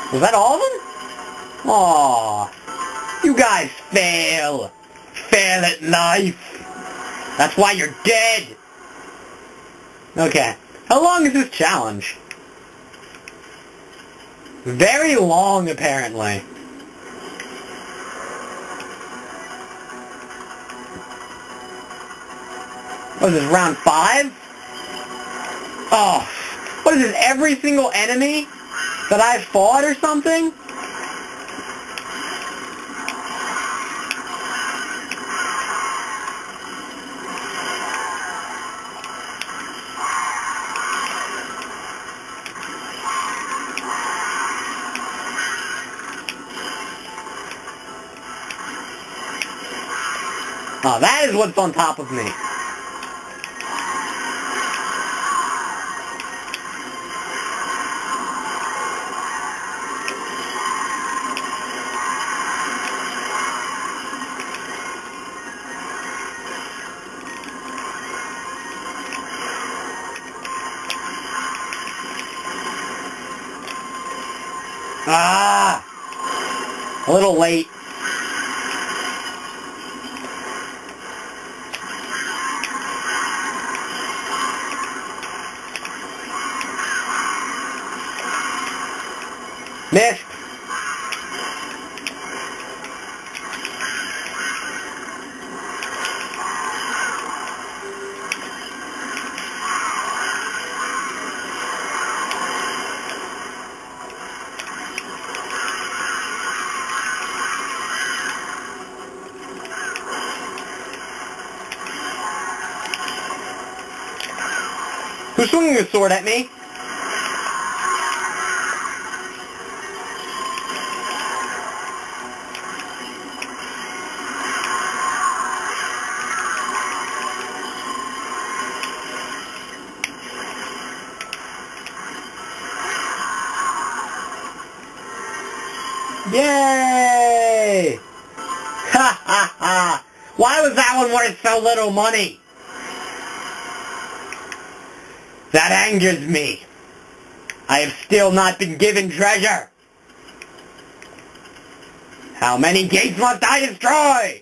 Was that all of them? Aww. You guys fail. Fail at life. That's why you're dead. Okay. How long is this challenge? Very long, apparently. What is this, round 5? Oh, what is this, every single enemy that I've fought or something? Oh, that is what's on top of me. Ah! A little late. Missed. Who's swinging a sword at me? Yay! Ha ha ha! Why was that one worth so little money? That angers me. I have still not been given treasure. How many gates must I destroy?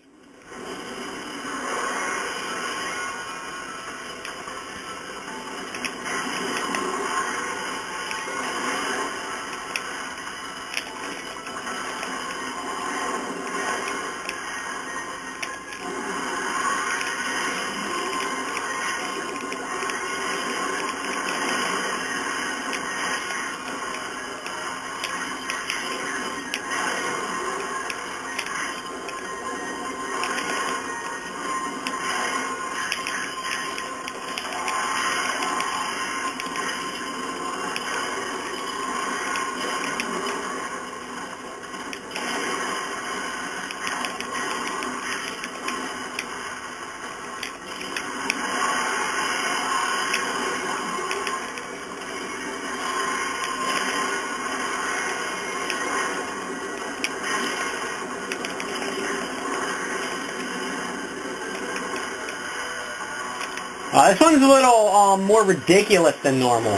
This one's a little more ridiculous than normal.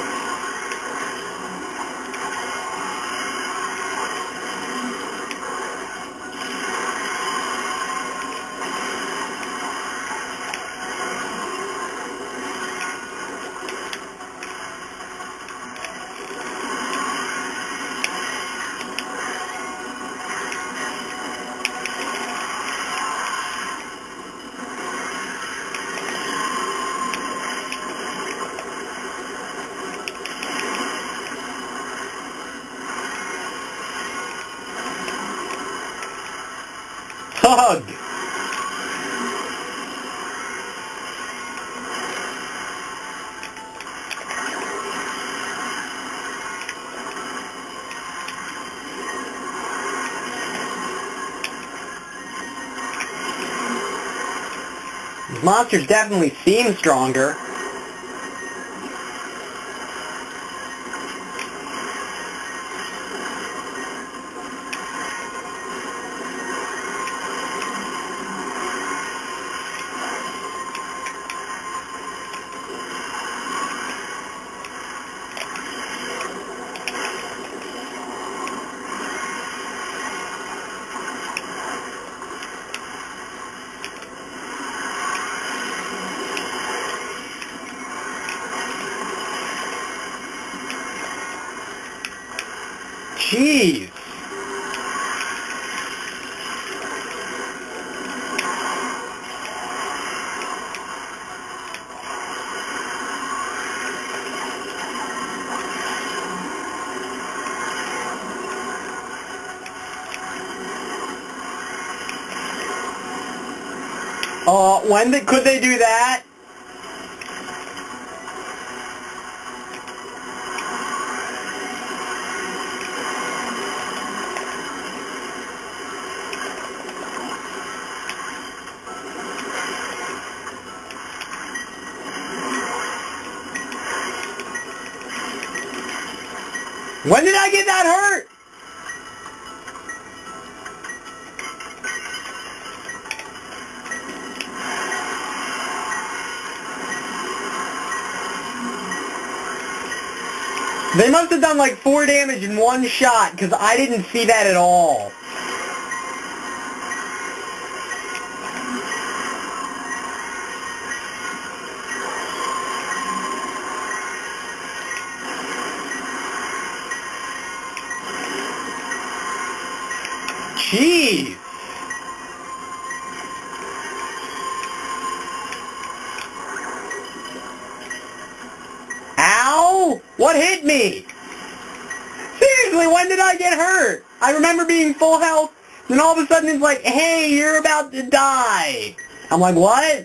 Hug! These monsters definitely seem stronger. Jeez. Could they do that? When did I get that hurt? They must have done like 4 damage in one shot, because I didn't see that at all. Jeez. Ow! What hit me? Seriously, when did I get hurt? I remember being full health, then all of a sudden it's like, hey, you're about to die. I'm like, what?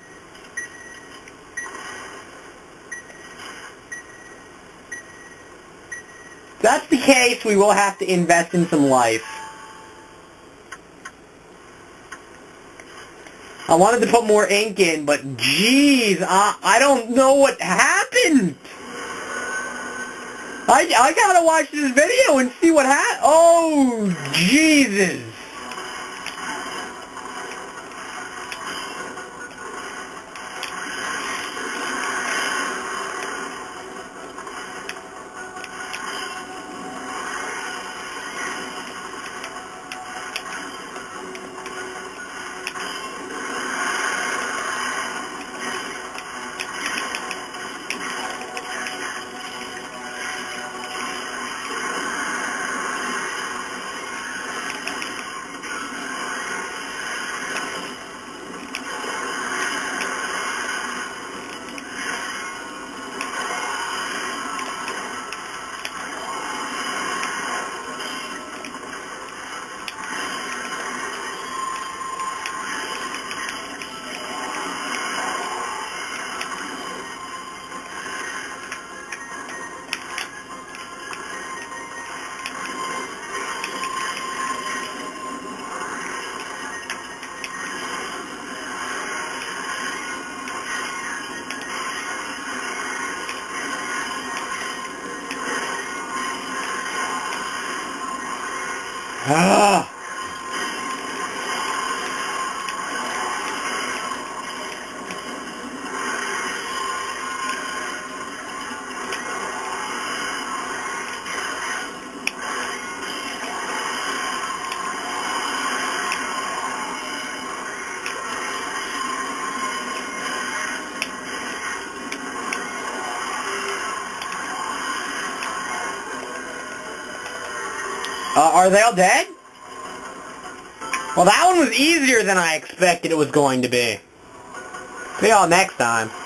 If that's the case, we will have to invest in some life. I wanted to put more ink in, but jeez, I don't know what happened. I gotta watch this video and see what happened. Oh, Jesus. Ah. Are they all dead? Well, that one was easier than I expected it was going to be. See y'all next time.